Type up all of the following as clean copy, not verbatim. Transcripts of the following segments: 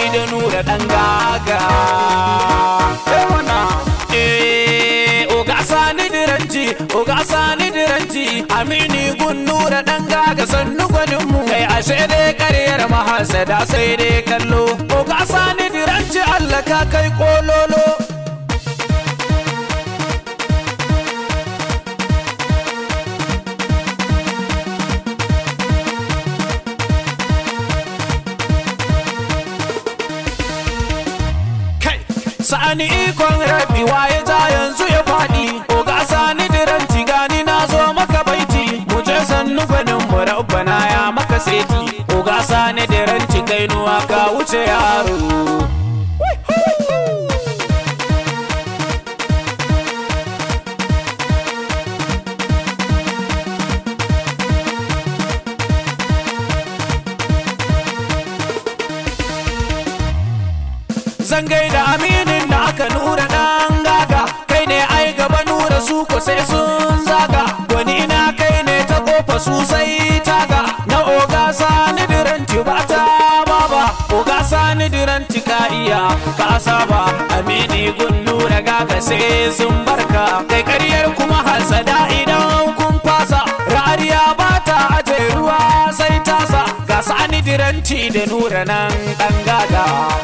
da nura dan gaga. Oga sani diranci amini gun nura dan gaga sannu gwanin mu kai ashe dai karyar mahasada sai dai kallo. Oga sani diranci Allah ka kai kololo. Sani ikon rabi waye ta yanzu ya faɗi. Oga sani diranci gani na zo maka baiti. Mu je sannu gwanin mu rabbana ya maka seti. Oga sani diranci kainuwa ka wuce yaro. Zan gaida aminin da aka nura dan gaga. Kai ne ai gaba nura su ko sai sun zaga. Wani ina kai ne ta kofa su sai taga. Na oga sani diranci ba ta baba. Oga sani diranci ka iya ka saba. Amini gun nura gaga sai sun barka. Kai karyar kuma hasada idan kun fasa. Rariya ba ta aje ruwa sai tasa. Ga sani diranci da nura nan dan gaga.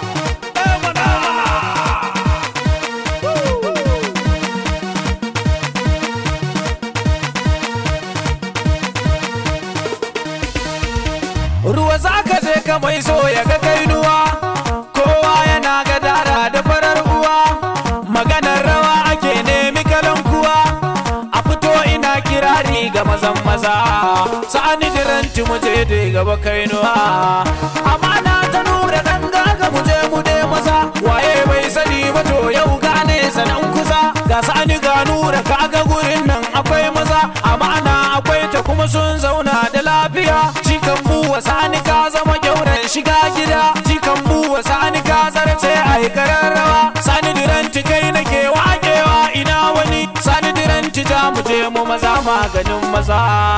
Ruwa za ka je ka mai so ya ga kainuwa. Kowa yana gadara da farar uwa. Maganar rawa ake nemi kalan kuwa. A fito ina kirari ga mazan maza. Sani diranci mu je da gaba kainuwa. Amana ta nura dan gaga mu je mu de maza. Waye bai sani ba to yau gane sanan kusa. Ga sani ga nura kaga gurin nan akwai maza. Amana akwai ta kuma sun zauna da lafiya. Jikan buwa sani ka zama gyauran shiga gida. Jikan buwa sani ka zarce ai kararrawa. Sani diranci kai nake wakewa ina wani. Sani diranci za mu je mu maza maganin maza.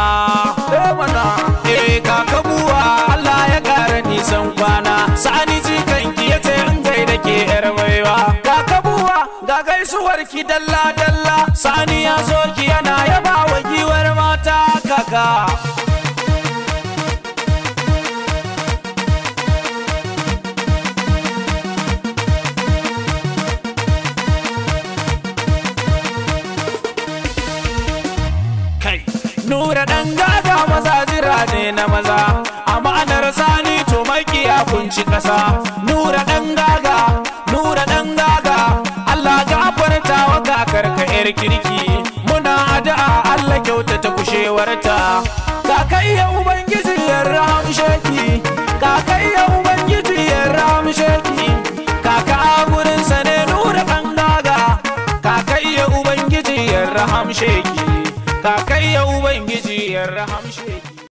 Kaka buwa Allah ya kara nisan kwana. Sani jikan ki yace in gaida ke yar baiwa. Kaka buwa ga gaisuwar ki dalla dalla. Sani ya so ki yana yaba wa giwar mata kaka. Nura dan gaga maza jira ne na maza. Amanar sani to makiya kunci kasa. Nura dan gaga Allah gafarta wa kakar ka yar kirki. Muna addu'a Allah kyautata kushewarta. Kakayya ubangiji ya rahamshe ki. Kakayya ubangiji ya rahamshe ki. Kaka gurin sa ne Nura dan gaga. Kakayya ubangiji ya rahamshe ki. Kakayya ubangiji ya rahamshe ki.